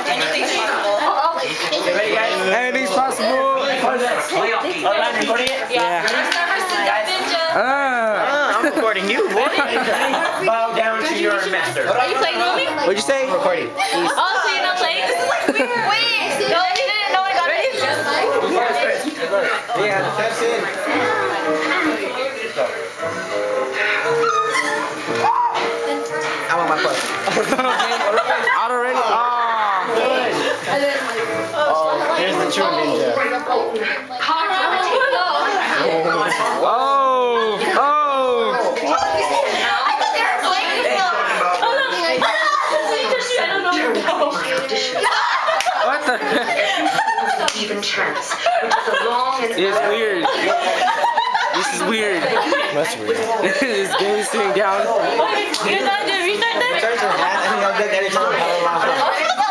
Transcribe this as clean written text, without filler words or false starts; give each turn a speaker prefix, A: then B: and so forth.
A: Anything's possible.
B: Ready, guys?
C: Anything's possible.
A: Yeah.
B: I'm recording you, boy. Bow down to your master.
A: Are you playing with me?
C: What'd you say?
B: I'm recording.
A: Oh, so you're not playing? This is like weird. Wait. No, you didn't know I got it.
C: Yeah, that's it. I want my question. Out already?
B: Oh, here's the true ninja.
C: What the heck?
D: Even chance, which is a long and
C: It's weird. This is weird.
B: That's weird.
C: This game is sitting down.
A: You're not doing restart then?
B: Start your hand, and you'll get anything.